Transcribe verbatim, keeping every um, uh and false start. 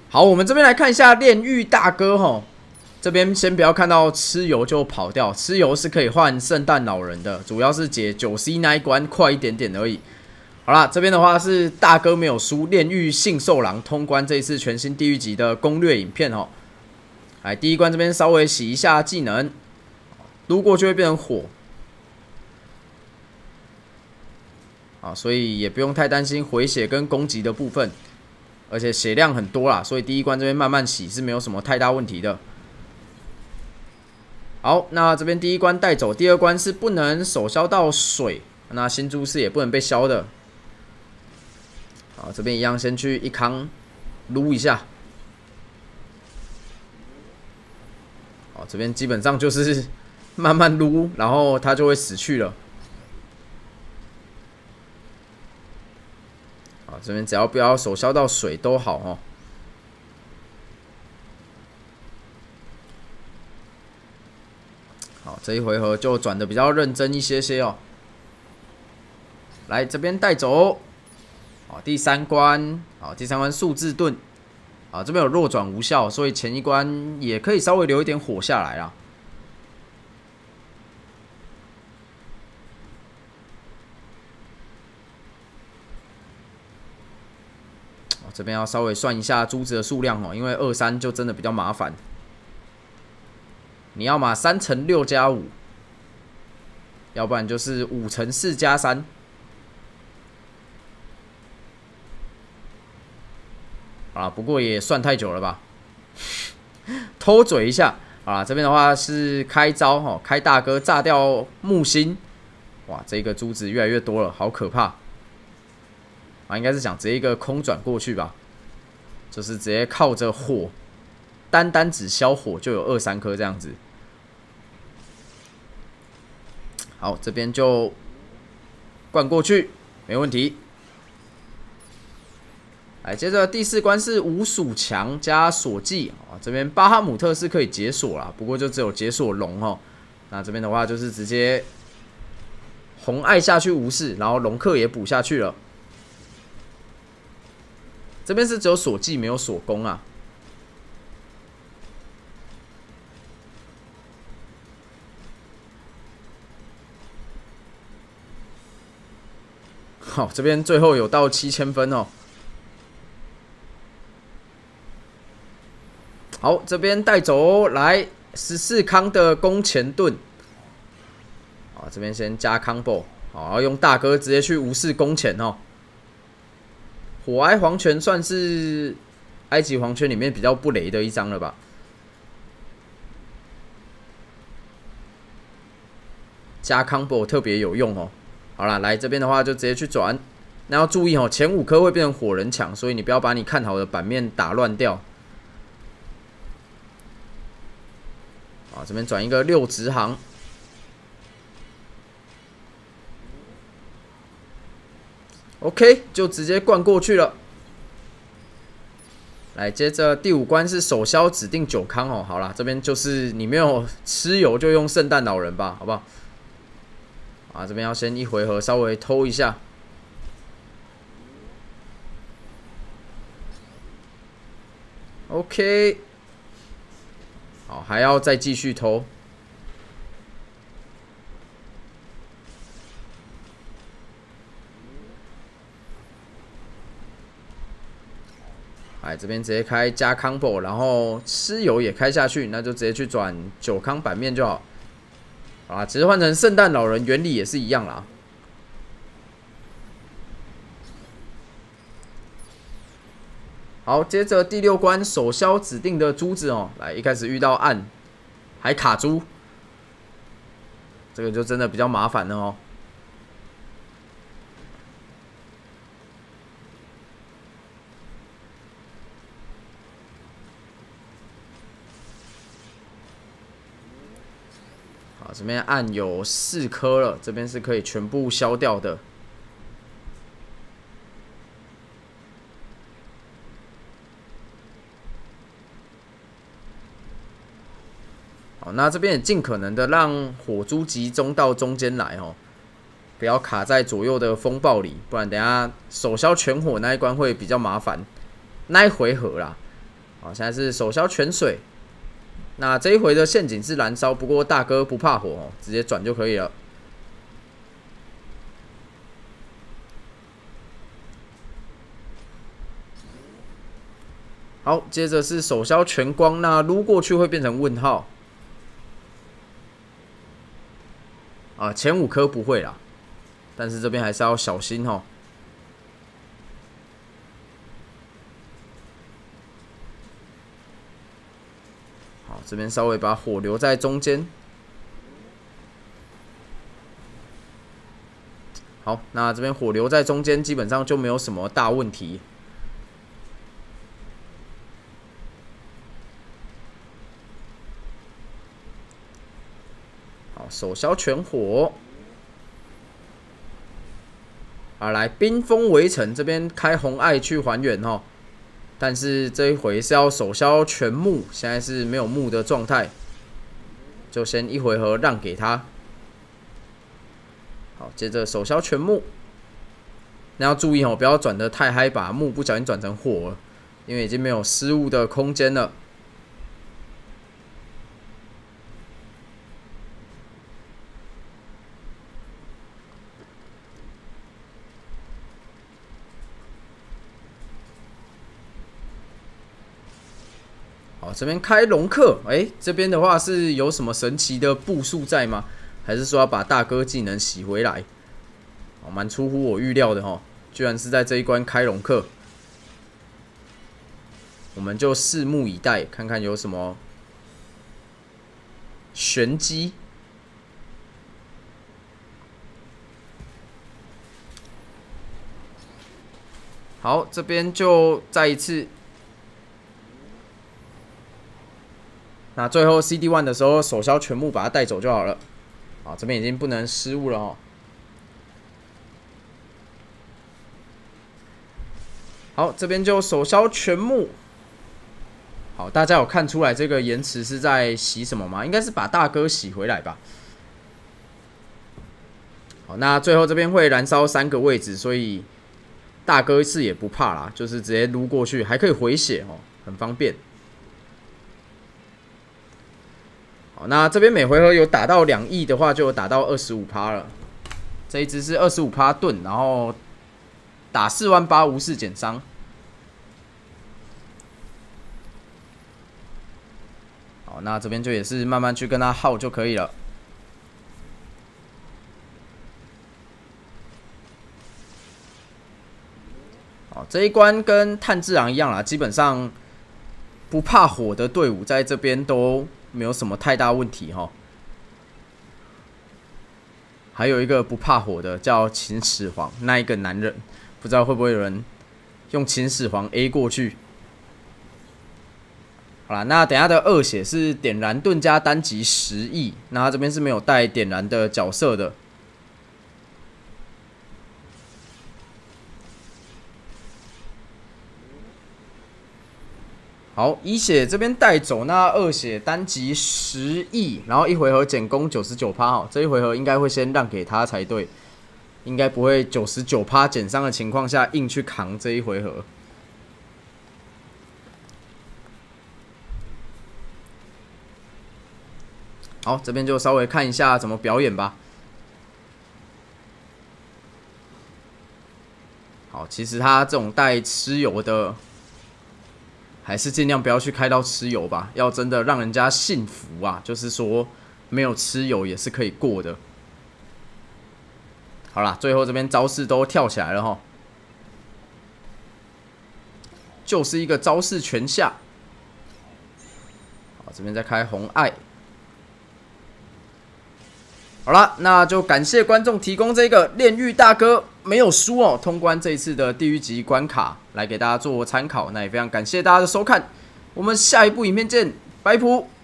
好，我们这边来看一下炼狱大哥哈。这边先不要看到蚩尤就跑掉，蚩尤是可以换圣诞老人的，主要是解九 C 那一关快一点点而已。好啦，这边的话是大哥没有输，炼狱信兽狼通关这一次全新地狱级的攻略影片哦。来，第一关这边稍微洗一下技能，撸过就会变成火。啊，所以也不用太担心回血跟攻击的部分，而且血量很多啦，所以第一关这边慢慢洗是没有什么太大问题的。好，那这边第一关带走，第二关是不能手消到水，那新珠是也不能被消的。好，这边一样先去一康撸一下。好，这边基本上就是慢慢撸，然后它就会死去了。好，这边只要不要手消到水都好哦。好，这一回合就转的比较认真一些些哦。来，这边带走。好，第三关，好，第三关数字盾。啊，这边有弱转无效，所以前一关也可以稍微留一点火下来啦。这边要稍微算一下珠子的数量哦，因为二三就真的比较麻烦。你要嘛三乘六加五，要不然就是五乘四加三。啊，不过也算太久了吧？偷嘴一下啊！这边的话是开招哈，开大哥炸掉木星。哇，这个珠子越来越多了，好可怕！啊，应该是想直接一个空转过去吧，就是直接靠着火，单单只消火就有二三颗这样子。好，这边就灌过去，没问题。来，接着第四关是五鼠强加锁技啊，这边巴哈姆特是可以解锁啦，不过就只有解锁龙哦。那这边的话就是直接红爱下去无视，然后龙克也补下去了。这边是只有锁技没有锁攻啊。好，这边最后有到七千分哦。好，这边带走来十四康的弓前盾。好，这边先加 combo， 好，然后用大哥直接去无视弓前哦。火埃黄泉算是埃及黄泉里面比较不雷的一张了吧？加 combo 特别有用哦。好啦，来这边的话就直接去转，那要注意哦，前五颗会变成火人墙，所以你不要把你看好的版面打乱掉。好，这边转一个六直航。OK， 就直接灌过去了。来，接着第五关是手消指定九康哦。好啦，这边就是你没有蚩尤就用圣诞老人吧，好不好？啊，这边要先一回合稍微偷一下。OK， 好，还要再继续偷。哎，这边直接开加 combo， 然后蚩尤也开下去，那就直接去转九康版面就好。啊，其实换成圣诞老人原理也是一样啦。好，接着第六关手消指定的珠子哦，来一开始遇到暗，还卡珠，这个就真的比较麻烦了哦。好，这边暗有四颗了，这边是可以全部消掉的。好，那这边也尽可能的让火珠集中到中间来哦，不要卡在左右的风暴里，不然等一下手消全火那一关会比较麻烦。那一回合啦， 好，现在是手消泉水。那这一回的陷阱是燃烧，不过大哥不怕火哦，直接转就可以了。好，接着是手消全光，那撸过去会变成问号。啊，前五颗不会啦，但是这边还是要小心哦。好，这边稍微把火留在中间。好，那这边火留在中间，基本上就没有什么大问题。好，手消全火。啊，来冰封围城这边开红爱去还原哦。但是这一回是要手消全木，现在是没有木的状态，就先一回合让给他。好，接着手消全木，那要注意哦，不要转得太嗨，把木不小心转成火了，因为已经没有失误的空间了。好，这边开龙客，哎、欸，这边的话是有什么神奇的步数在吗？还是说要把大哥技能洗回来？哦，蛮出乎我预料的哈，居然是在这一关开龙客。我们就拭目以待，看看有什么玄机。好，这边就再一次。那最后 C D 一 的时候，手消全部把它带走就好了。啊，这边已经不能失误了哦。好，这边就手消全木。好，大家有看出来这个延迟是在洗什么吗？应该是把大哥洗回来吧。好，那最后这边会燃烧三个位置，所以大哥是也不怕啦，就是直接撸过去，还可以回血哦，很方便。好，那这边每回合有打到两亿的话，就有打到 百分之二十五 了。这一只是 百分之二十五 盾，然后打四万八无视减伤。好，那这边就也是慢慢去跟他耗就可以了。好，这一关跟炭治郎一样啦，基本上不怕火的队伍在这边都没有什么太大问题哈。还有一个不怕火的叫秦始皇，那一个男人，不知道会不会有人用秦始皇 A 过去。好啦，那等一下的二血是点燃盾加单击十亿，那他这边是没有带点燃的角色的。好，一血这边带走，那二血单击十亿，然后一回合减攻 百分之九十九， 哈，这一回合应该会先让给他才对，应该不会 百分之九十九 减伤的情况下硬去扛这一回合。好，这边就稍微看一下怎么表演吧。好，其实他这种带蚩尤的，还是尽量不要去开到蚩尤吧。要真的让人家信服啊，就是说没有蚩尤也是可以过的。好啦，最后这边招式都跳起来了齁，就是一个招式全下。好，这边再开红爱。好了，那就感谢观众提供这个炼狱大哥没有输哦，通关这一次的地狱级关卡，来给大家做参考。那也非常感谢大家的收看，我们下一部影片见，拜普。